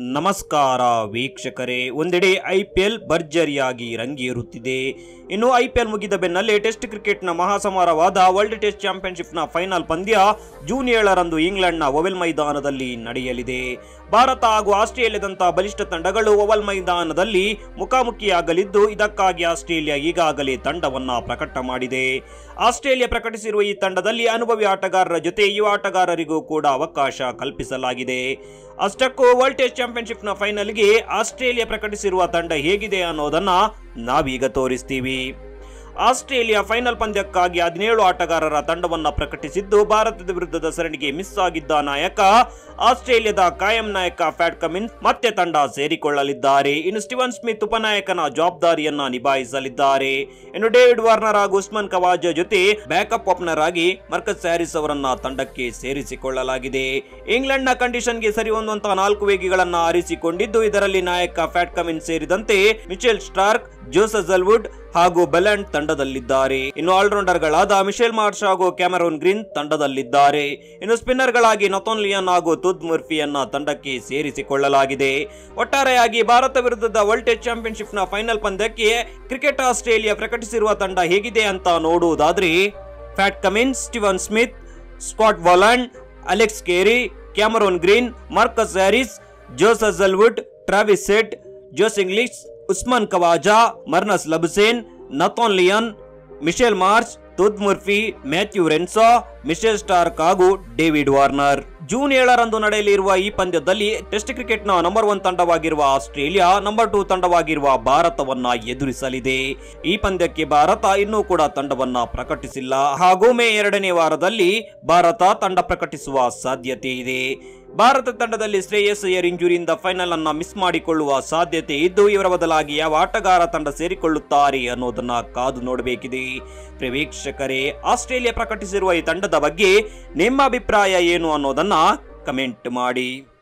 ನಮಸ್ಕಾರ ವೀಕ್ಷಕರೇ, ಒಂದೆಡೆ ಐಪಿಎಲ್ ಭರ್ಜರಿಯಾಗಿ ರಂಗೇರುತ್ತಿದೆ. ಇನ್ನು ಐಪಿಎಲ್ ಮುಗಿದ ಬೆನ್ನಲ್ಲೇ ಟೆಸ್ಟ್ ಕ್ರಿಕೆಟ್ನ ಮಹಾಸಮಾರವಾದ ವರ್ಲ್ಡ್ ಟೆಸ್ಟ್ ಚಾಂಪಿಯನ್ಶಿಪ್ನ ಫೈನಲ್ ಪಂದ್ಯ ಜೂನ್ 7ರಂದು ಇಂಗ್ಲೆಂಡ್ನ ಓವಲ್ ಮೈದಾನದಲ್ಲಿ ನಡೆಯಲಿದೆ. ಭಾರತ ಹಾಗೂ ಆಸ್ಟ್ರೇಲಿಯಾದಂತಹ ಬಲಿಷ್ಠ ತಂಡಗಳು ಓವಲ್ ಮೈದಾನದಲ್ಲಿ ಮುಖಾಮುಖಿಯಾಗಲಿದ್ದು, ಇದಕ್ಕಾಗಿ ಆಸ್ಟ್ರೇಲಿಯಾ ಈಗಾಗಲೇ ತಂಡವನ್ನ ಪ್ರಕಟ ಮಾಡಿದೆ. ಆಸ್ಟ್ರೇಲಿಯಾ ಪ್ರಕಟಿಸಿರುವ ಈ ತಂಡದಲ್ಲಿ ಅನುಭವಿ ಆಟಗಾರರ ಜೊತೆ ಯುವ ಆಟಗಾರರಿಗೂ ಕೂಡ ಅವಕಾಶ ಕಲ್ಪಿಸಲಾಗಿದೆ. ಅಷ್ಟಕ್ಕೂ ವರ್ಲ್ಡ್ ಟೆಸ್ಟ್ ಚಾಂಪಿಯನ್ಶಿಪ್ನ ಫೈನಲ್ಗೆ ಆಸ್ಟ್ರೇಲಿಯಾ ಪ್ರಕಟಿಸಿರುವ ತಂಡ ಹೇಗಿದೆ ಅನ್ನೋದನ್ನ ನಾವೀಗ ತೋರಿಸ್ತೀವಿ. ಆಸ್ಟ್ರೇಲಿಯಾ ಫೈನಲ್ ಪಂದ್ಯಕ್ಕಾಗಿ 17 ಆಟಗಾರರ ತಂಡವನ್ನ ಪ್ರಕಟಿಸಿದ್ದು, ಭಾರತದ ವಿರುದ್ಧದ ಸರಣಿಗೆ ಮಿಸ್ ಆಗಿದ್ದ ನಾಯಕ ಆಸ್ಟ್ರೇಲಿಯಾದ ಕಾಯಂ ನಾಯಕ ಪ್ಯಾಟ್ ಕಮಿನ್ಸ್ ಮತ್ತೆ ತಂಡ ಸೇರಿಕೊಳ್ಳಲಿದ್ದಾರೆ. ಇನ್ನು ಸ್ಟೀವನ್ ಸ್ಮಿತ್ ಉಪನಾಯಕನ ಜವಾಬ್ದಾರಿಯನ್ನ ನಿಭಾಯಿಸಲಿದ್ದಾರೆ. ಇನ್ನು ಡೇವಿಡ್ ವಾರ್ನರ್ ಹಾಗೂ ಉಸ್ಮಾನ್ ಖವಾಜಾ ಜೊತೆ ಬ್ಯಾಕಪ್ ಓಪನರ್ ಆಗಿ ಮಾರ್ಕಸ್ ಹ್ಯಾರಿಸ್ ಅವರನ್ನ ತಂಡಕ್ಕೆ ಸೇರಿಸಿಕೊಳ್ಳಲಾಗಿದೆ. ಇಂಗ್ಲೆಂಡ್ ನ ಕಂಡೀಷನ್ಗೆ ಸರಿ ಹೊಂದುವಂತಹ 4 ವೇಗಿಗಳನ್ನ ಆರಿಸಿಕೊಂಡಿದ್ದು, ಇದರಲ್ಲಿ ನಾಯಕ ಪ್ಯಾಟ್ ಕಮಿನ್ಸ್ ಸೇರಿದಂತೆ ಮಿಚೆಲ್ ಸ್ಟಾರ್ಕ್, ಜೋಸ್ ಹಜಲ್ವುಡ್ ಹಾಗೂ ಬೆಲೆಂಡ್ ತಂಡದಲ್ಲಿದ್ದಾರೆ. ಇನ್ನು ಆಲ್ರೌಂಡರ್ ಗಳಾದ ಮಿಶೆಲ್ ಮಾರ್ಷ್ ಹಾಗೂ ಕ್ಯಾಮರೂನ್ ಗ್ರೀನ್ ತಂಡದಲ್ಲಿದ್ದಾರೆ. ಇನ್ನು ಸ್ಪಿನ್ನರ್ ಗಳಾಗಿ ನಥಾನ್ ಲಿಯನ್ ಹಾಗೂ ತುದ್ ಮುರ್ಫಿಯನ್ನ ತಂಡಕ್ಕೆ ಸೇರಿಸಿಕೊಳ್ಳಲಾಗಿದೆ. ಒಟ್ಟಾರೆಯಾಗಿ ಭಾರತ ವಿರುದ್ಧದ ವರ್ಲ್ಡ್ ಟೆಸ್ಟ್ ಚಾಂಪಿಯನ್ಶಿಪ್ ನ ಫೈನಲ್ ಪಂದ್ಯಕ್ಕೆ ಕ್ರಿಕೆಟ್ ಆಸ್ಟ್ರೇಲಿಯಾ ಪ್ರಕಟಿಸಿರುವ ತಂಡ ಹೇಗಿದೆ ಅಂತ ನೋಡುವುದಾದ್ರೆ, Pat Cummins, Steven Smith, Scott Boland, Alex Carey, Cameron Green, Marcus Harris, Josh Hazlewood, Travis Head, Josh Inglis, Usman Khawaja, Marnus Labuschagne, Nathan Lyon, Mitchell Marsh, Todd Murphy, Matthew Renshaw, Mitchell Starc ಹಾಗೂ David Warner. June 7ರಂದು ನಡೆಯಲಿರುವ ಈ ಪಂದ್ಯದಲ್ಲಿ ಟೆಸ್ಟ್ ಕ್ರಿಕೆಟ್ನ number 1 ತಂಡವಾಗಿರುವ Australia number 2 ತಂಡವಾಗಿರುವ ಭಾರತವನ್ನ ಎದುರಿಸಲಿದೆ. ಈ ಪಂದ್ಯಕ್ಕೆ ಭಾರತ ಇನ್ನೂ ಕೂಡ ತಂಡವನ್ನ ಪ್ರಕಟಿಸಿಲ್ಲ ಹಾಗೂ ಮೇ 2ನೇ ವಾರದಲ್ಲಿ ಭಾರತ ತಂಡ ಪ್ರಕಟಿಸುವ ಸಾಧ್ಯತೆ ಇದೆ. ಭಾರತ ತಂಡದಲ್ಲಿ ಶ್ರೇಯಸ್ ಅಯ್ಯರ್ ಇಂಜುರಿಯಿಂದ ಫೈನಲ್ ಅನ್ನ ಮಿಸ್ ಮಾಡಿಕೊಳ್ಳುವ ಸಾಧ್ಯತೆ ಇದ್ದು, ಇವರ ಬದಲಾಗಿ ಯಾವ ಆಟಗಾರ ತಂಡ ಸೇರಿಕೊಳ್ಳುತ್ತಾರೆ ಅನ್ನೋದನ್ನ ಕಾದು ನೋಡಬೇಕಿದೆ. ವೀಕ್ಷಕರೇ, ಆಸ್ಟ್ರೇಲಿಯಾ ಪ್ರಕಟಿಸಿರುವ ಈ ತಂಡದ ಬಗ್ಗೆ ನಿಮ್ಮ ಅಭಿಪ್ರಾಯ ಏನು ಅನ್ನೋದನ್ನ ಕಮೆಂಟ್ ಮಾಡಿ.